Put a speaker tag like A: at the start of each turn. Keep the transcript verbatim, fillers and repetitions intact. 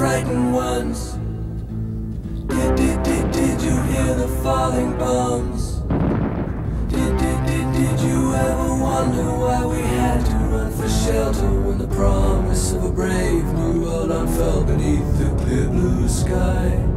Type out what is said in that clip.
A: frightened ones. Did, did, did, did you hear the falling bombs? Did, did, did, did you ever wonder why we had to run for shelter when the promise of a brave new world unfurled beneath the clear blue sky?